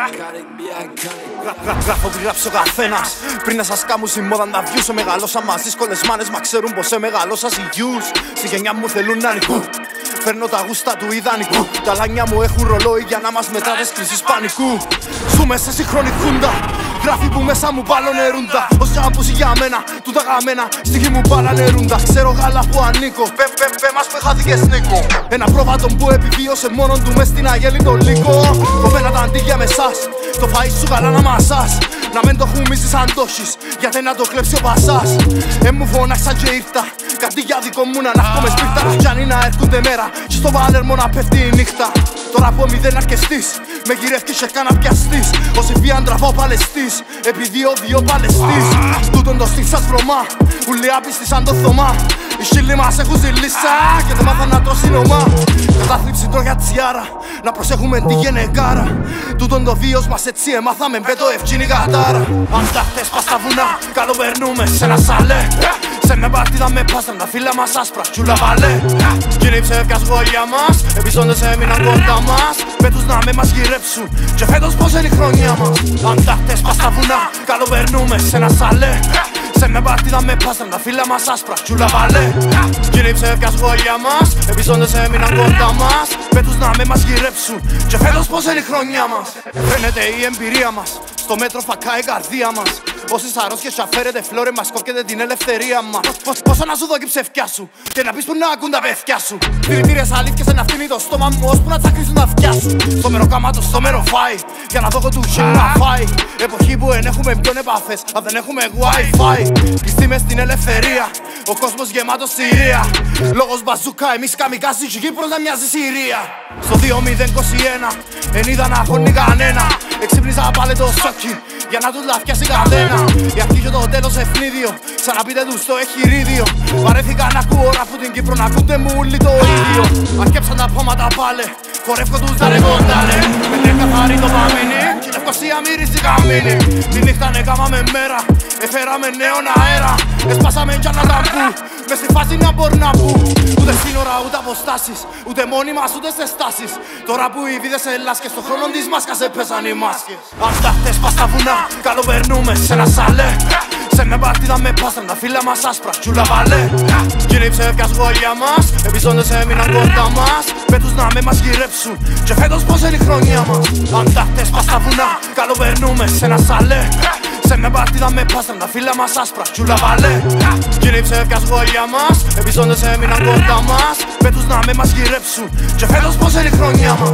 Γράφω τι γράψει ο καθένας. Πριν να σας κάμουν η μόδα τα views. Μεγαλώσα μαζί δύσκολες μάνες, μα ξέρουν πως μεγαλώσα ζυγιούς. Στη γενιά μου θέλουν να νικούν. Φέρνω τα γούστα του ιδανικού. Τα λάνια μου έχουν ρολόι για να μας μετά τις κρίσεις πανικού. Ζούμε σε σύγχρονη χούντα. Γράφει που μέσα μου μπαλονερούντα. Ως άποψη για μένα, του τα γαμμένα. Στη γη μου μπαλανερούντα. Ξέρω γάλα που ανήκω. Πε μας που χάθηκε σνίκο. Ένα πρόβατο που επιβίωσε μόνον του μες στην αγέλη το λύκο. Κομμένα τα αντίγια με εσάς. Το φαΐ σου καλά να μασάς. Να μην το χουμίζεις αν το έχεις, γιατί να το κλέψει ο πασάς. Μου φώναξαν και ήρθα. Κάτι για δικό μου να ναύκω με σπίρτα. Πιάνει να έρχονται μέρα και στο Παλέρμο να πέφτει η νύχτα. Τώρα από μηδέν αρκεστής, με γυρεύκεις και κάνα πιαστής. Ως ευφύαν τραβώ παλαιστής, επειδή ο δύο παλαιστής. Τούτον το στυλ σας βρωμά, ουλί άπιστη σαν το Θωμά. Οι σύλλοι μας έχουν ζηλίσσα και δεν μάθαν να τρώσει νομά. Κατάθλιψη τρόγια τσιάρα, να προσέχουμε τη γενεκάρα. Τούτον το βίος μας έτσι έμαθαμε με το ευκίνη κατάρα. Αν τα χτες πας στα βουνά, καλοπερνούμε σε ένα σαλέ. Σε μια παρτίδα με πάστρα, τα φύλλα μας άσπρα, τσούλα βαλέ. Κύριοι ψεύκια σχόλια μας, επεισόντες έμειναν κοντά μας. Με τους να με μας γυρέψουν, και φέτος πως είναι η χρονιά μας. Αν τα χτες πας στα βουνά, καλοπερνούμε σε ένα σαλέ. Σε μια παρτίδα με πάστρα, τα φύλλα μας άσπρα, τσούλα βαλέ. Κύριοι ψεύκια σχόλια μας, επεισόντες έμειναν κοντά μας. Με τους να με μας γυρέψουν, και φέτος πως είναι η χρονιά μας. Φαίνεται η εμπειρία μας, στο μέτρο φακάει η καρδία μας. Πόσες αρρώστιες σου αφαίρετε φλόρε, μας κόφκετε την ελευθερία μας. Πόσο να σου δω και ψευκιά σου, και να πεις που να ακούν τα παιδιά σου. Δηλητήριες αλήθειες να φτύνει το στόμα μου, ώσπου να τσακρίσουν τα αυτιά σου. Στο μέρο κάματο, στο μέρο φάει, για να δω του χείλου να φάει. Εποχή που εν έχουμε ποιον επαφές, αν δεν έχουμε wifi. Πιστοί μες στην ελευθερία, ο κόσμος γεμάτος Συρία. Λόγος μπαζούκα, εμείς καμικάζι, η Κύπρος να μοιάζει Συρία. Στο 2021, εν είδα να χώνει κανένα. Εξύπνησα πάλι το σόκι, για να τους λαφιάσει κανένα. Η αρχή και το τέλος ευνίδιο, σαν να πείτε τους το εχειρίδιο. Βαρέθηκα να ακούω ραπ που την Κύπρο, να ακούτε μου όλοι το ίδιο. Αρκέψαν τα πόματα πάλε, χορεύκω τους τα ρεγόνταλε. Με τρία καθαρή το παμίνι, και η Λευκοσία μύριζε καμίνι. Τη νύχτα νεκάμαμε μέρα, έφεραμε νέον αέρα. Έσπασαμε κι άλλα ταμπού, μες στη φάση να μπορεί να μπου. Ούτε σύνορα, ούτε αποστάσεις, ούτε μόνοι μας, ούτε σε στάσεις. Τώρα που οι βίδες Ελλάς και στον χρόνο της μάσκας έπαιζαν οι μάσκες. Αν τα χτες πας στα βουνά, καλοπερνούμε σε ένα σαλέ. Σε μια παρτίδα με πάστρα, τα φύλλα μας άσπρα, τσούλα βαλέ. Κύριοι ψεύκια σχόλια μας, επεισόντες έμειναν κοντά μας. Με τους να με μας γυρέψουν, και φέτος πως είναι η χρονιά μας. Αν τα χτες πας στα βουνά, καλοπερνούμε σε ένα σαλέ. Σε μια παρτίδα με πάστρα, τα φύλλα μας άσπρα, τσούλα βαλέ. Κύριοι ψεύκια σχόλια μας, επεισόντες έμειναν κοντά μας. Με τους να με μας γυρέψουν, και φέτος πως είναι η χρονιά μας.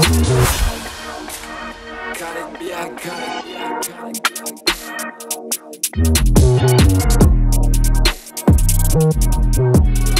Got it.